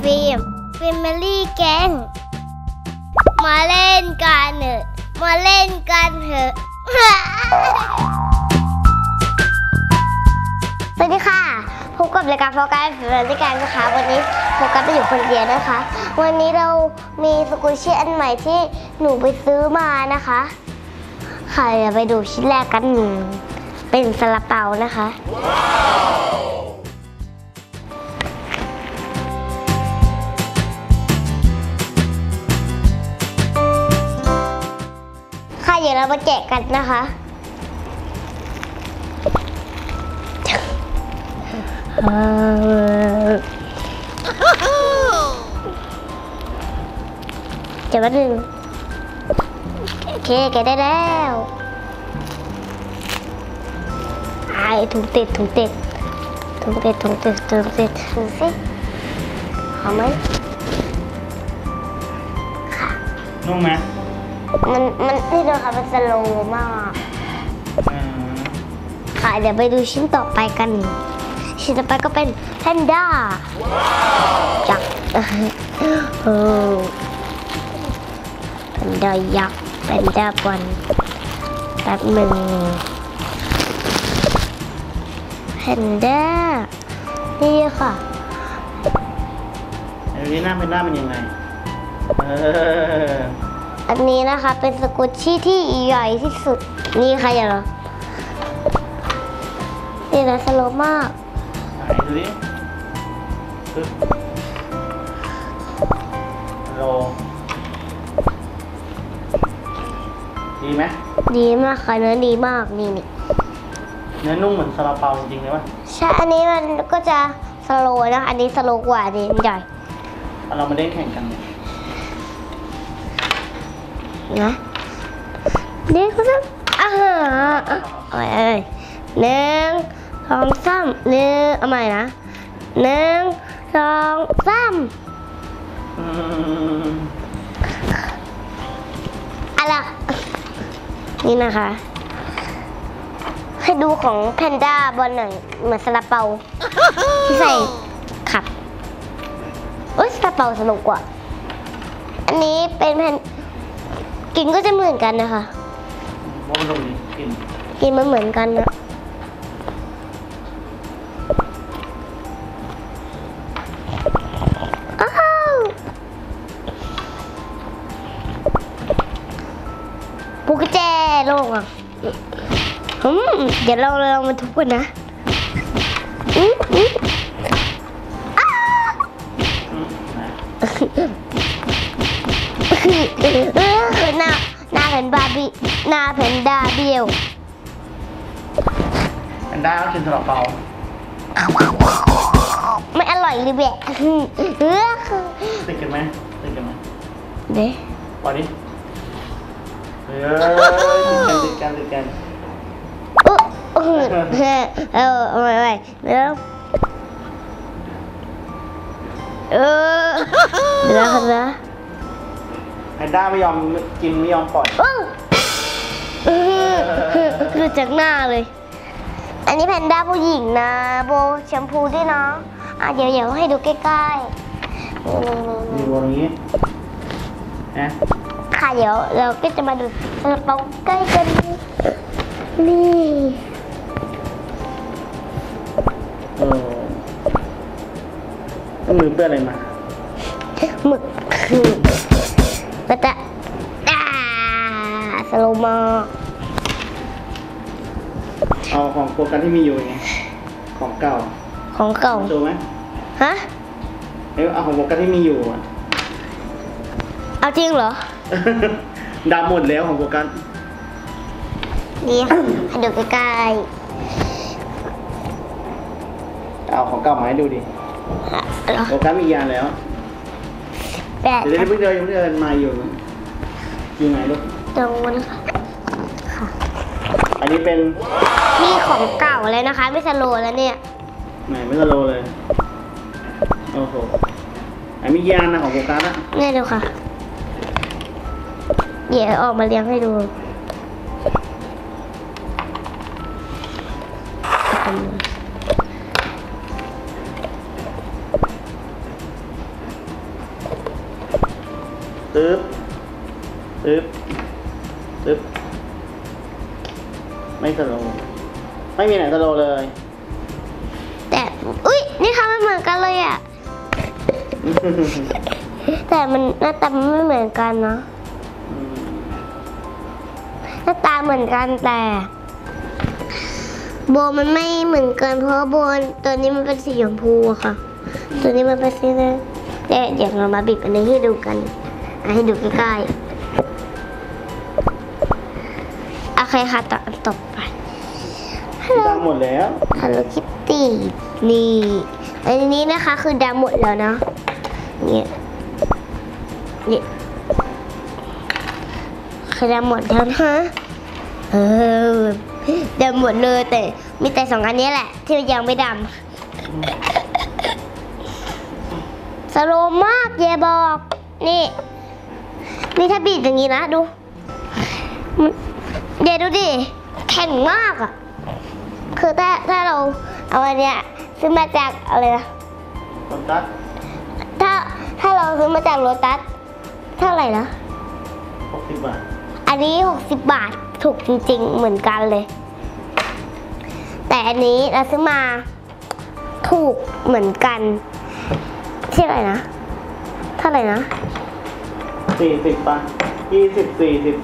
ฟิล์มฟิมลี่แก๊งมาเล่นกันเถอะมาเล่นกันเถอะสวัสดีค่ะพบกับรายการโฟกัสฟิมลี่แก๊งนะคะวันนี้โฟกัสไปอยู่คนเดียวนะคะวันนี้เรามีสกุลชี่อันใหม่ที่หนูไปซื้อมานะคะค่ะเดี๋ยวไปดูชิ้นแรกกันเป็นซาลาเปานะคะค่ะเดี๋ยวเรามาแกะกันนะคะเดี๋ยวแป๊บนึงโอเคแกะได้แล้วไอ้ถุงติดดูสิหอมไหมค่ะนุ่มไหมมันนี่ดูค่ะมันสโลว์มากค่ะเดี๋ยวไปดูชิ้นต่อไปกันชิ้นต่อไปก็เป็นแพนด้ายักษ์แพนด้ายักษ์แพนด้าบอลแป๊บหนึ่งแพนด้านี่ค่ะนี่หน้าเป็นยังไงอันนี้นะคะเป็นสกุชชี่ที่ใหญ่ที่สุดนี่ค่ะอย่าเหรอนี่นะสโลว์มากไหนดูดิโลดีไหมดีมากค่ะเนื้อดีมากนี่เนื้อนุ่มเหมือนซาลาเปาจริงๆเลยวะใช่อันนี้มันก็จะสโลว์นะอันนี้สโลว์กว่าดีใหญ่เรามาเล่นแข่งกันเนี่ยนะนี่เขาจะเอาใหม่1 2 3เอาใหม่นะ1 2 3อะไรนี่นะคะให้ดูของแพนด้าบนหนังเหมือนซาลาเปาที่ใส่ขับซาลาเปาสนุกกว่าอันนี้เป็นแผ่นกินก็จะเหมือนกันนะคะว่ามันลงกินมันเหมือนกันนะปูกระแจโลกอ่ะเดี๋ยวเรามาทุบกันนะคือหน้าแผ่นบาร์บี้หน้าแผ่นดาเบี้ยวแพนด้าก็กินซาลาเปาไม่อร่อยเลยแบะติดกันไหมเด้ปล่อยดิติดกันไม่แล้วเดี๋ยวค่ะแพนด้าไม่ยอมกินไม่ยอมปล่อยดูจากหน้าเลยอันนี้แพนด้าผู้หญิงนะโบแชมพูด้วยนะเดี๋ยวให้ดูใกล้ๆมีโบตรงนี้นะค่ะเดี๋ยวเราก็จะมาดูซาลาเปาใกล้กันนี่มือเปื้อนอะไรมาหมึกก็จะสโลว์มาเอาของโปรแกรมที่มีอยู่ไงของเก่าโชว์ไหมฮะเอาของโปรแกรมที่มีอยู่เอาจริงเหรอดำหมดแล้วของโปรแกรมนี่ให้ดูใกล้ๆเอาของเก่ามาให้ดูดิโปรแกรมมียานแล้วเดี๋ยวเพิ่งเดินมาอยู่ไหนลูกตรงนั้นค่ะอันนี้เป็นนี่ของเก่าเลยนะคะไม่สโลว์แล้วเนี่ยไหนไม่สโลว์เลยโอ้โหอันนี้ยานนะของโปรแกรมนะนี่ดูค่ะเดี๋ยวออกมาเลี้ยงให้ดูตึ๊บตึ๊บตึ๊บไม่สโลว์ไม่มีไหนสโลว์เลยแต่อุ้ยนี่ค่ะมันเหมือนกันเลยอ่ะ แต่มันหน้าตามันไม่เหมือนกันเนาะหน้าตาเหมือนกันแต่โบมันไม่เหมือนกันเพราะโบตัวนี้มันเป็นสีชมพูอะค่ะ ตัวนี้มันเป็นสีแดงเดี๋ยวเรามาบีบอันนี้ให้ดูกันให้ดูใกล้ๆโอเคค่ะต่อไปดำหมดแล้ว Hello Kitty นี่อันนี้นะคะคือดำหมดแล้วเนาะเนี่ยคือดำหมดแล้วนะดำหมดเลยแต่มีแต่2 อันนี้แหละที่ยังไม่ดำสโลว์มากเยบอกนี่ถ้าบีบอย่างนี้นะดูเดี๋ยวดูดิแข็งมากอ่ะคือถ้าเราเอาอันเนี้ยซื้อมาจากอะไรนะโลตัสถ้าเราซื้อมาจากโลตัสเท่าไหร่นะ 60 บาทอันนี้60 บาทถูกจริงๆเหมือนกันเลยแต่อันนี้เราซื้อมาถูกเหมือนกันที่อะไรนะเท่าไหร่นะ 40 ป่ะ20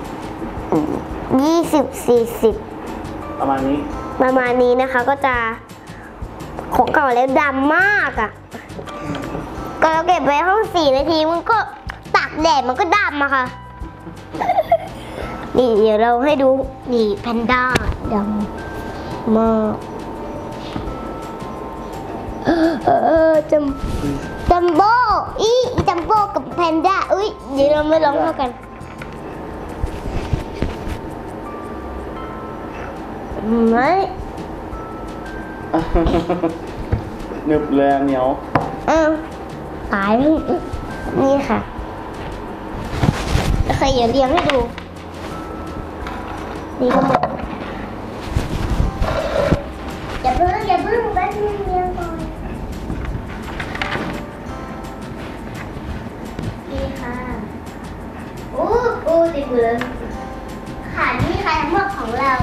20 40 ประมาณนี้นะคะก็จะของเก่าแล้วดำมากอ่ะก็เราเก็บไว้ห้อง4 นาทีมันก็ตากแดดมันก็ดำอะค่ะ นี่เดี๋ยวเราให้ดูนี่แพนด้าดำมากจัมโบ้จัมโบ้กับแพนด้าอุ้ยเดี๋ยวเราไม่ร้องเท่ากันไม่หนึบเลยเหนียวตายแล้วนี่ค่ะโอเคอย่าเรียงให้ดูนี่ก็หมดอย่าเพิ่งแป๊บนึงเรียงก่อนนี่ค่ะโอ้ติดมือค่ะนี่ค่ะทั้งหมดของเรา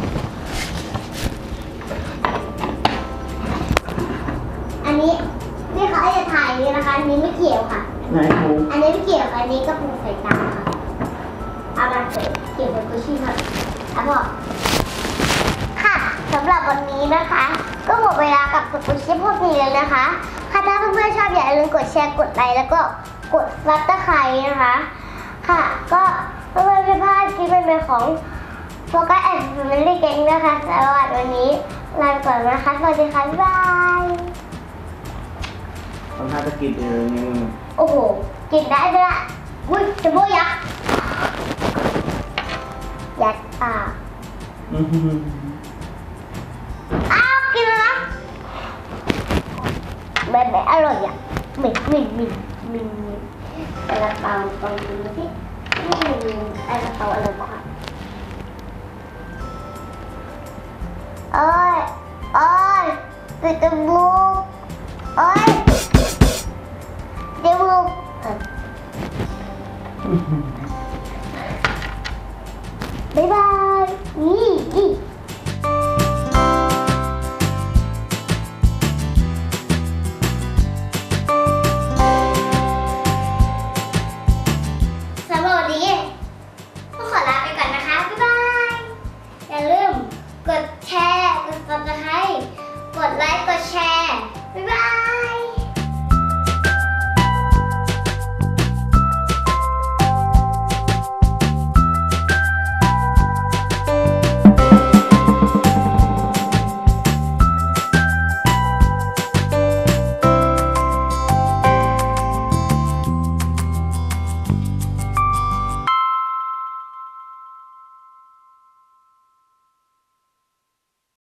อันนี้เขาจะถ่ายนี่นะคะอันนี้ไม่เกี่ยวค่ะไหนหมูอันนี้ไม่เกี่ยวอันนี้ก็เป็นสายตาค่ะเอามาเกี่ยวกับกุชชี่ค่ะแล้วบอกค่ะสำหรับวันนี้นะคะ ก็หมดเวลากับกุชชี่พวกนี้แล้วนะคะค่ะถ้าเพื่อนๆชอบอย่าลืมกดแชร์กดไลค์แล้วก็กดซับสไครต์นะคะค่ะก็เพื่อนๆไม่พลาดคลิปใหม่ๆของโฟกัสแอนด์แฟมิลี่แก๊งนะคะสำหรับวันนี้ลาไปก่อนนะคะสวัสดีค่ะบ๊ายบายทำท่าจะกินนี่โอ้โหกินได้ด้วยละอุ้ยจะโบยักษ์ยัดปากอ้าวกินแล้วนะแบบอร่อยอ่ะมินแต่ละเปาตรงนี้สิแต่ละเปาอร่อยกว่าโอ้ยปิดจมูกโอ้ยจมูกบ๊ายบายนี่